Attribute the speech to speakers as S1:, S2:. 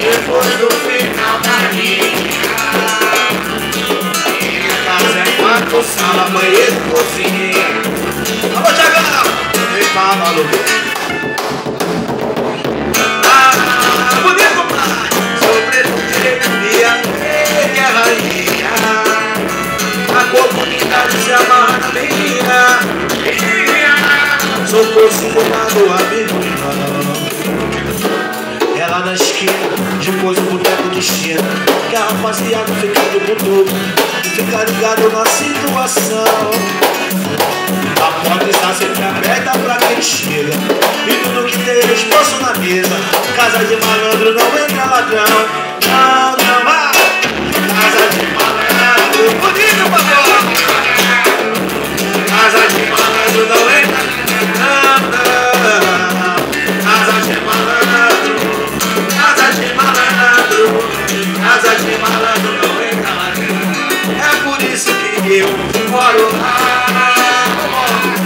S1: depois do final da linha. Casa é quarto, sala, banheiro, cozinha. Alô, Thiagão! Vem pra maluco. Bonito, pai! Sobreviver, minha é rainha. A comunidade se amarra na minha. Sou considerado amigo. Ela na esquina, depois o boteco de esquina. Que a rapaziada fica do mundo e fica ligado na situação. A porta está sempre aberta pra quem chega. E tudo que tem resposta na mesa. Casa de malandro não entra ladrão. Não, não vai. Casa de malandro, bonito, papai. Casa de malandro não entra ladrão. Casa de malandro. Casa de malandro. Casa de malandro não entra ladrão. É por isso que eu moro lá.